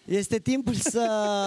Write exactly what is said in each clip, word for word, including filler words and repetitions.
Este timpul să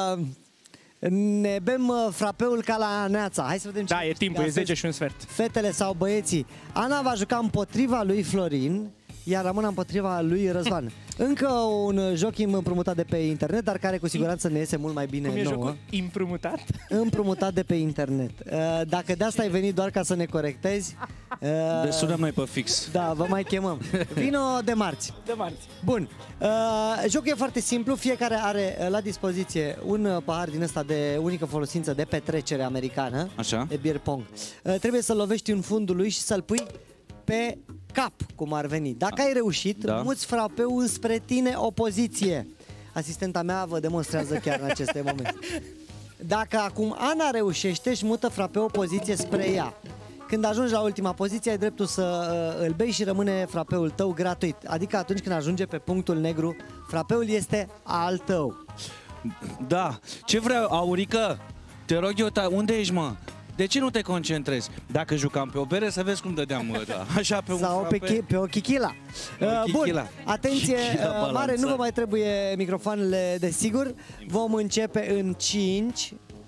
ne bem frapeul ca la Neața. Hai să vedem ce. Da, e timpul, e zece și un sfert. Fetele sau băieții. Ana va juca împotriva lui Florin, iar Ramona împotriva lui Răzvan. Încă un joc împrumutat de pe internet, dar care cu siguranță ne iese mult mai bine Cum e nouă. jocul? Împrumutat? Împrumutat de pe internet. Dacă de asta ai venit doar ca să ne corectezi... Le sunăm noi pe fix. Da, vă mai chemăm. Vino de marți. De marți. Bun. Uh, jocul e foarte simplu. Fiecare are uh, la dispoziție un uh, pahar din ăsta de unică folosință de petrecere americană. Așa. De beer pong. Uh, trebuie să lovești în fundul lui și să-l pui pe cap, cum ar veni. Dacă ai reușit, da. muți frapeul înspre tine o poziție. Asistenta mea vă demonstrează chiar în aceste momente. Dacă acum Ana reușește, își mută frapeul o poziție spre ea. Când ajungi la ultima poziție, ai dreptul să uh, îl bei și rămâne frapeul tău gratuit. Adică atunci când ajunge pe punctul negru, frapeul este al tău. Da. Ce vreau, Aurică? Te rog eu, ta, unde ești, mă? De ce nu te concentrezi? Dacă jucam pe o bere, să vezi cum dădeam, mă, da. Așa pe un Sau frape. pe, chi- pe o chichila. Pe o Uh, chichila. Bun, atenție, Chichila uh, mare, nu vă balanța. mai trebuie microfoanele, desigur. Vom începe în cinci.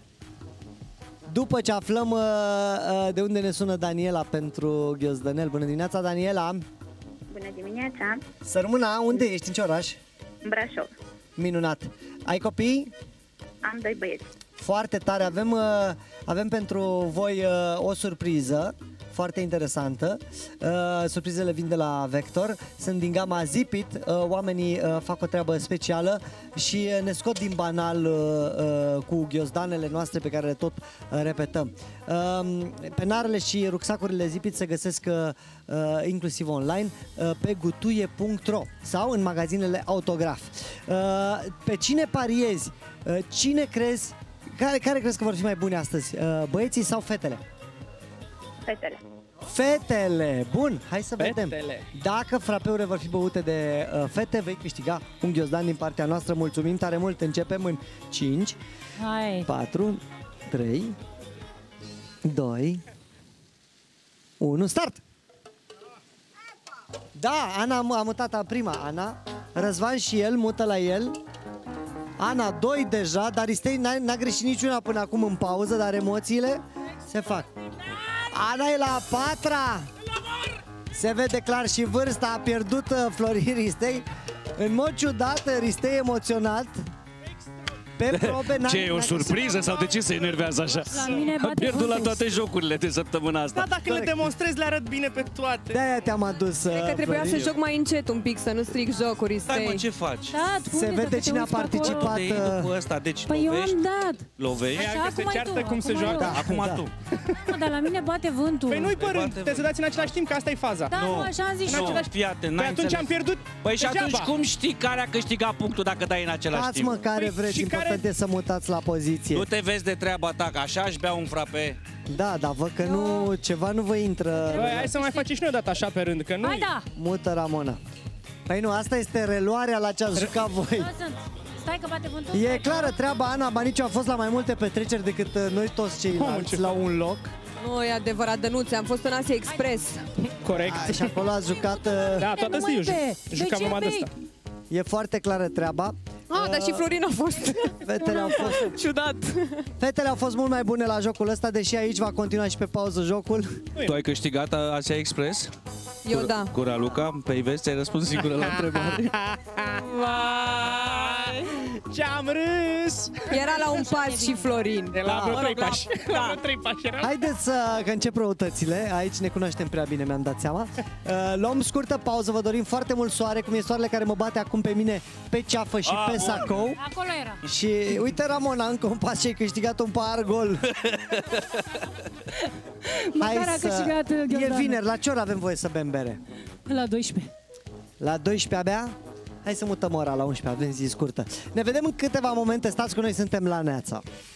După ce aflăm uh, uh, de unde ne sună Daniela pentru Ghiozdănel. Bună dimineața, Daniela! Bună dimineața! Să rămână, unde ești, în ce oraș? Brașov. Minunat! Ai copii? Am doi băieți. Foarte tare, avem, uh, avem pentru voi uh, o surpriză foarte interesantă. Uh, surprizele vin de la Vector, sunt din gama Zipit, uh, oamenii uh, fac o treabă specială și uh, ne scot din banal uh, uh, cu ghiozdanele noastre pe care le tot uh, repetăm. Uh, penarele și rucsacurile Zipit se găsesc uh, uh, inclusiv online uh, pe gutuie punct ro sau în magazinele Autograf. Uh, pe cine pariezi? Uh, cine crezi Care, care crezi că vor fi mai bune astăzi? Uh, băieții sau fetele? Fetele. Fetele! Bun, hai să vedem. Fetele. Dacă frapeurile vor fi băute de uh, fete, vei câștiga un ghiozdan din partea noastră. Mulțumim tare mult. Începem în cinci, Hai. patru, trei, doi, unu, start! Da, Ana a mutat prima, Ana. Răzvan și el mută la el. Ana, doi deja, dar Istei n-a greșit niciuna până acum în pauză, dar emoțiile se fac. Ana e la a patra. Se vede clar și vârsta, a pierdut uh, Florin Ristei. În mod ciudat, Ristei emoționat. Pe probe, Ce, e o surpriză sau de ce se enervează așa? La mine Am bate pierdut la vântul. toate jocurile de săptămâna asta. Da, dacă le demonstrezi, le arăt bine pe toate. De-aia te-am adus, uh, Cred că trebuia Florin. să joc mai încet un pic, să nu stric jocuri, Stai, mă, Stei. ce faci? Da, Se spune-te vede că te cine a uiți pe acolo. participat. De iei după ăsta, deci Păi eu lovești, am dat. lovești. Hai Așa, că se acum ai ceartă tu, cum se acum joacă. eu. Acum Da. tu. Mă, dar la mine bate vântul. Păi nu-i pe rând, bate trebuie să dați în același timp, că asta e faza. Da, nu, așa am zis și Nu, eu. fii atent, Păi n-ai atunci înțeles. am pierdut Păi și atunci degeaba. cum știi care a câștigat punctul dacă dai în același Dați timp? mă care Păi, vreți, și important care- e să mutați la poziție. Tu te vezi de treaba ta, că așa își bea un frape. Da, dar văd că nu, ceva nu vă intră. Băi, hai să mai facem și noi o dată așa pe rând, că nu Hai da. Mută Ramona. Păi nu, asta este reluarea la ce ați jucat voi. Nu sunt. Stai că bate vântul. E clară treaba, Ana Baniciu a fost la mai multe petreceri decât uh, noi toți ceilalți ce la un loc. Nu, e adevărat, Dănuțe, am fost în Asia Express. corect. A, și acolo ați jucat, uh, Da, toată Nu mai ziua be. ju- jucam De ce numai de bei? asta. e foarte clară treaba. Ah, dar și Florin a fost. Fetele au fost, Ciudat. fetele au fost mult mai bune la jocul ăsta, deși aici va continua și pe pauză jocul. Tu ai câștigat Asia Express? Eu da. Cu Raluca, pe Ives, ți-ai răspuns singură la întrebare. Ce-am râs! Era la un pas și Florin. De la vreo Da. trei pași. La vreo trei pași era. Haideți să, că încep răutățile, aici ne cunoaștem prea bine, mi-am dat seama. Uh, luăm scurtă pauză, vă dorim foarte mult soare, cum e soarele care mă bate acum pe mine pe ceafă și pe sacou. Acolo era. Și uite, Ramona, încă un pas și ai câștigat un par gol. Măcar a câștigat E ghiozdanul. vineri, la ce oră avem voie să bem bere? La doisprezece. La doisprezece abia? Hai să mutăm ora la unsprezece, avem zi scurtă. Ne vedem în câteva momente, stați cu noi, suntem la Neața.